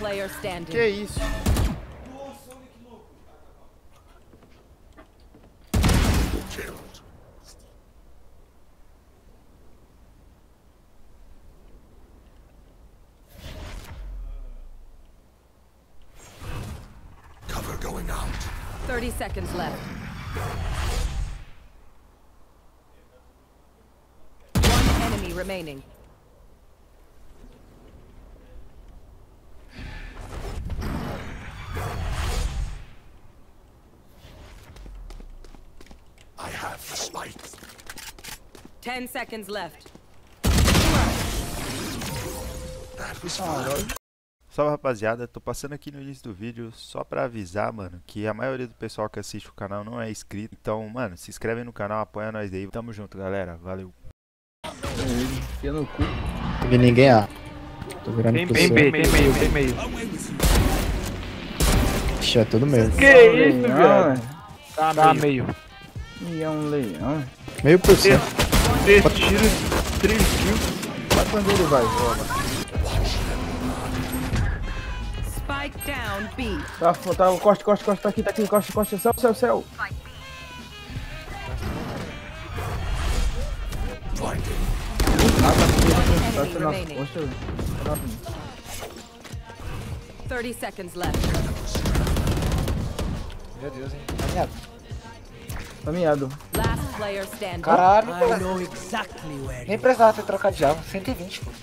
player standing. Que isso? Cover going out. 30 seconds left. One enemy remaining. I have the spike. 10 seconds left. That was fun. Salve, rapaziada, tô passando aqui no início do vídeo só pra avisar, mano, que a maioria do pessoal que assiste o canal não é inscrito. Então, mano, se inscreve no canal, apoia nós aí. Tamo junto, galera. Valeu. Enfia no cu. Não vi ninguém A. Tô virando Tem pro meio, seu. tem meio. Ixi, é tudo meio. Que isso, velho? Tá meio. E é um leão. Meio por cima. 3 tiros, 3 kills. Vai quando ele vai. Spike down B. Tá, corte, tá aqui, corte, céu. Tá Enemy nas remaining. costas, velho. 30 seconds left. Meu Deus, hein. Tá miado. Tá miado. Last player standing. Caralho, nem precisava ter trocado de arma. 120, pô.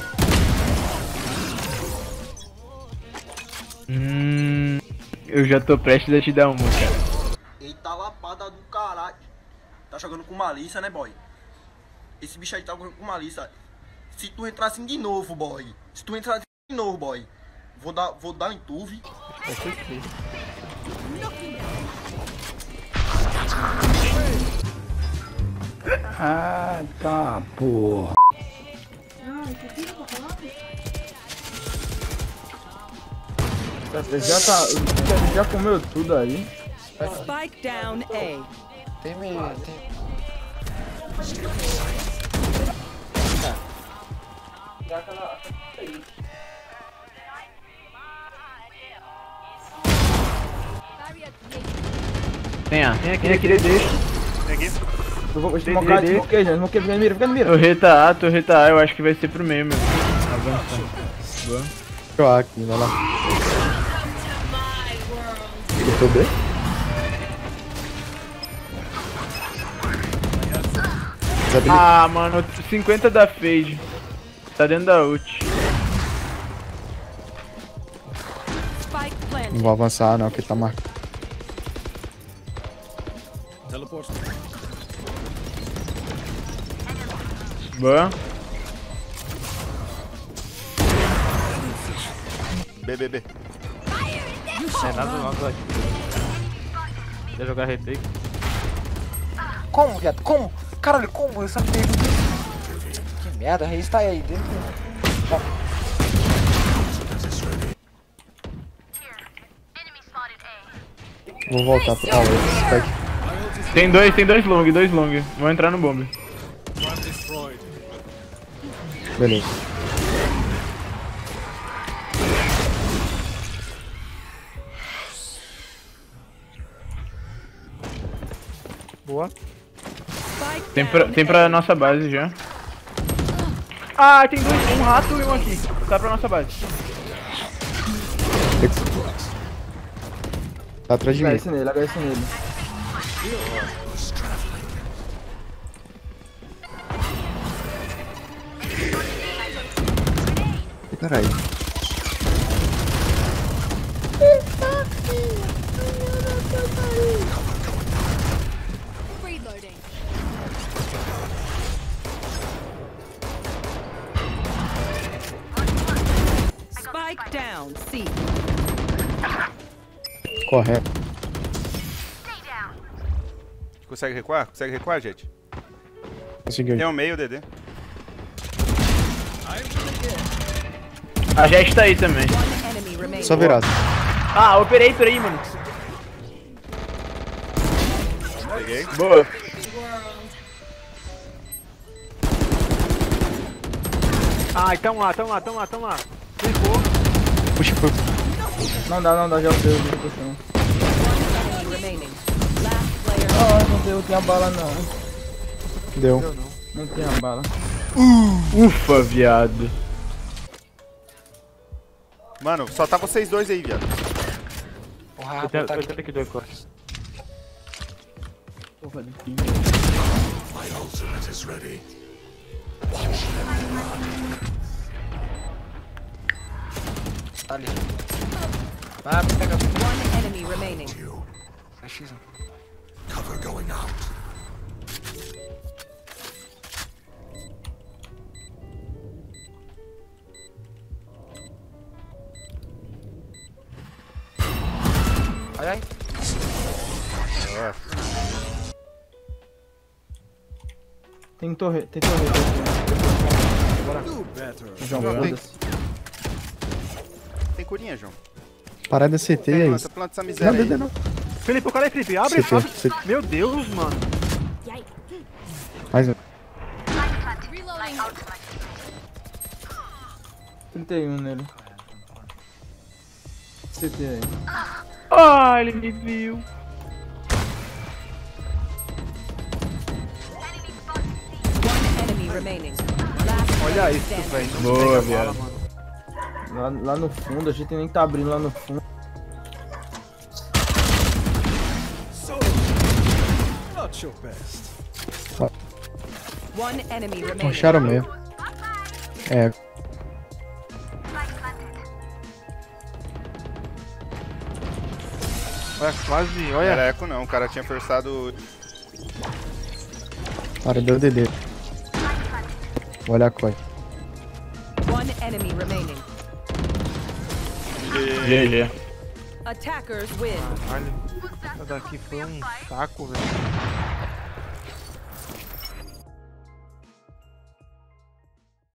Eu já tô prestes a te dar uma, cara. Eita lapada do caralho. Tá jogando com malícia, né, boy? Esse bicho aí tá jogando com malícia. Se tu entrar assim de novo, boy. Vou dar em tu, vi. Ah, tá, porra. Já comeu tudo aí. Spike down A. Tem meio. Tem aqui, deixa. Eu vou smocar, smoquei, fica de mira. Torreta A, eu acho que vai ser pro meio, meu. Avança. Boa. Tô aqui, vai lá. Eu tô B? Ah, mano, 50 da Fade. Tá dentro da ult. Spike Não planted. vou avançar não, que ele tá marcado. Boa. BBB. É nada aqui. Quer jogar retake? Como, viado? Como? Caralho, como? Eu só pego isso. Que merda, Reis tá aí dentro. Vou voltar pro Spike. Tem dois long. Vou entrar no bomb. Beleza. Boa. Spike Tem pra nossa base já. Ah, tem dois, um rato e um aqui. Tá pra nossa base. Tá atrás de mim. HS nele. Caralho. Spike down C. Correto. Consegue recuar? Consegue recuar, gente? Conseguiu. Tem um meio, DD. A Jet tá aí também. One enemy remaining. Só virado. Ah, Operator aí, mano. Peguei. Boa. Ah, tamo lá. Ficou. puxa por... Não dá, já deu, puxando. Enemy remaining. Last player. Ah, não deu, tem a bala não. Deu. Não tem a bala. Ufa, viado. Mano, só tá vocês dois aí, viado. O rato tá aqui. aqui do costas. Porra de fim. My ultimate is ready. Tá ali. Ah, pega. One enemy remaining. You. Tá X. Cover going out. Ai, ai. Tem torre. João, João, tem- foda-se. Tem curinha, João. Parada CT aí. Planta essa miséria aí. Não. Felipe, o cara é Felipe. Abre, CT, abre. CT. Meu Deus, mano. Mais um. 31 nele. CT aí. Ah, ele me viu. One enemy remaining. Last Olha player isso, standing. velho. Não Boa, pega a viado. bala, mano. Lá no fundo, a gente nem tá abrindo lá no fundo. One enemy remaining. Puxaram mesmo. É. Olha, quase, olha. Era eco não, o cara tinha forçado. Para, deu DD. Vou olhar a coi. One enemy remaining. GG. Attackers win. Caralho. Essa daqui foi um saco, velho.